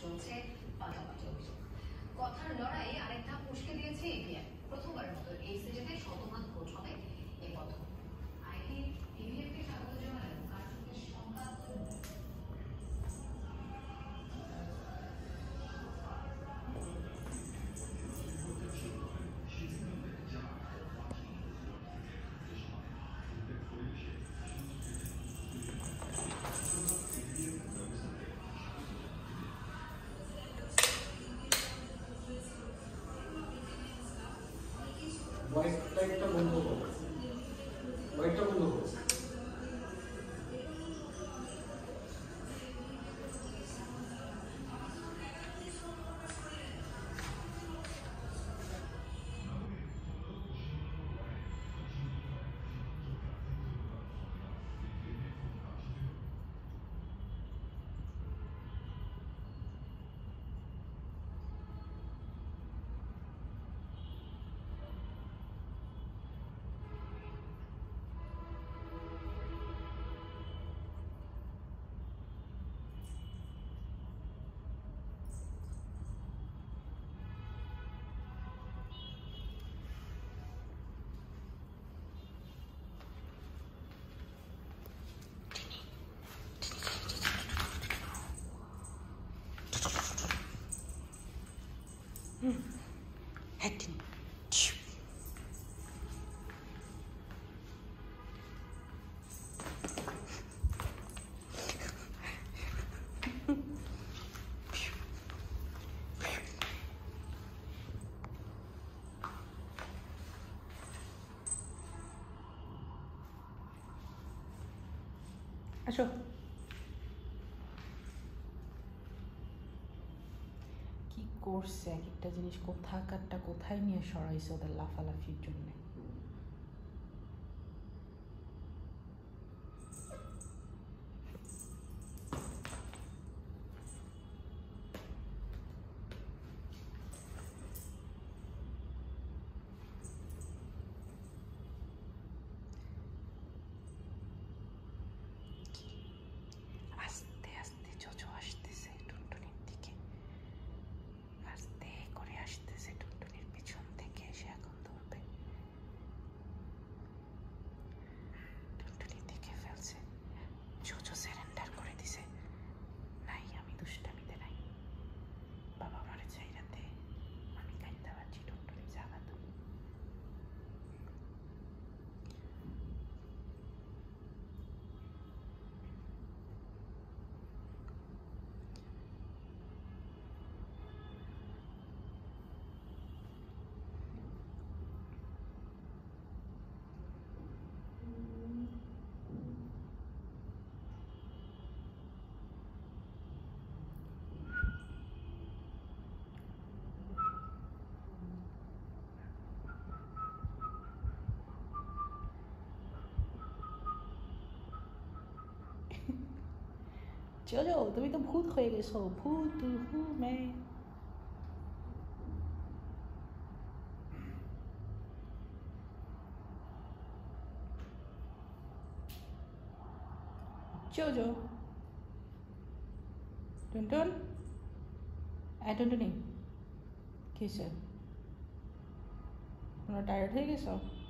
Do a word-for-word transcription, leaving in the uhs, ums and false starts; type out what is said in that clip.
চলছে পাল্টাপাল্টি অভিযোগ। কথার লড়াইয়ে আরেক ধাপ উস্কে দিয়েছে ইভিএম। প্রথমবারের মতো এই সিজনে শতভাগ ভোট হবে এ প্রথম। আইটি ইভিএমকে স্বাগত জানালেন কার্যকর সংখ্যা হোয়াইট লাইটটা বন্ধ করো, হোয়াইটটা বন্ধ করো। Heading. আসো। কি করছে এক একটা জিনিস কোথাকারটা কোথায় নিয়ে সরাইছে ওদের লাফালাফির জন্য। আস্তে আস্তে জোজো আসতেছে টুনটুনির দিকে, আস্তে করে আসতেছে টুনটুনির পিছন থেকে এসে এখন ধরবে। টুনটুনি দেখে ফেলছে, জোজো সারেন্ডার করে দিছে। নাই আমি দুষ্টামিতে নাই, বাবা মারে চাইরাতে আমি কাইন্দা পাচ্ছি, টুনটুনি জাগা তো। জোজো তুমি তো ভূত হয়ে গেছো, ভূত হু মে। জোজো টুনটুন, এই টুনটুনি কি হয়েছে? তোমরা টায়ার্ড হয়ে গেছো?